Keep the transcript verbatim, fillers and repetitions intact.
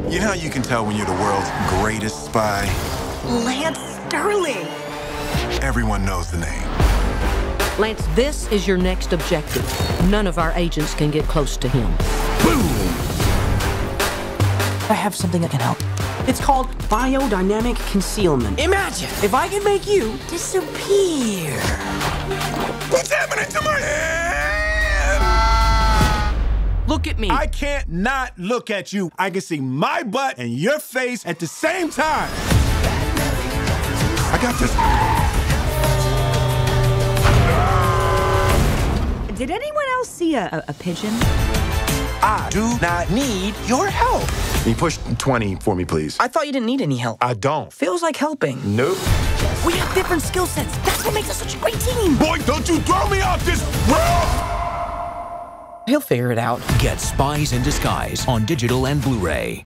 You know how you can tell when you're the world's greatest spy? Lance Sterling. Everyone knows the name. Lance, this is your next objective. None of our agents can get close to him. Boom! I have something that can help. It's called biodynamic concealment. Imagine if I can make you disappear. What's happening to my head? Look at me. I can't not look at you. I can see my butt and your face at the same time. I got this. Did anyone else see a, a, a pigeon? I do not need your help. Can you push twenty for me, please? I thought you didn't need any help. I don't. Feels like helping. Nope. We have different skill sets. That's what makes us such a great team. Boy, don't you throw me off this world! He'll figure it out. Get Spies in Disguise on digital and Blu-ray.